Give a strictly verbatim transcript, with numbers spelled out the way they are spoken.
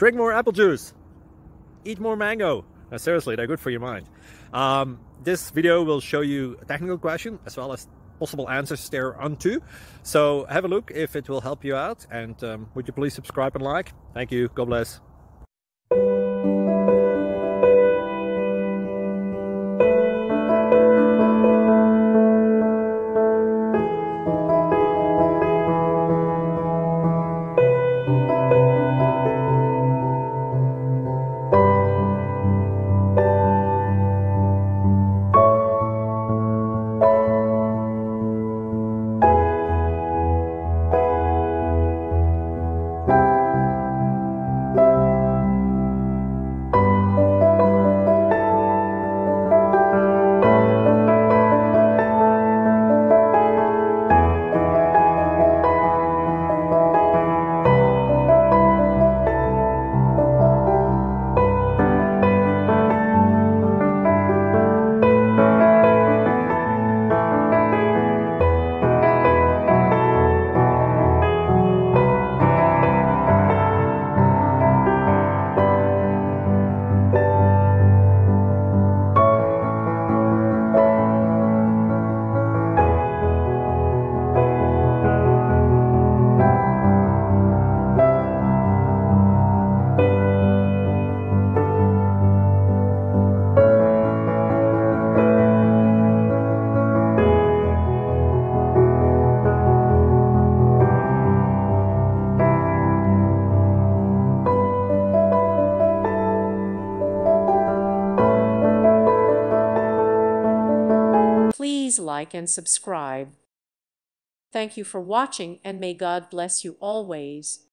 Drink more apple juice. Eat more mango. No, seriously, they're good for your mind. Um, this video will show you a technical question as well as possible answers thereunto. So have a look if it will help you out, and um, would you please subscribe and like? Thank you. God bless. Please like and subscribe. Thank you for watching, and may God bless you always.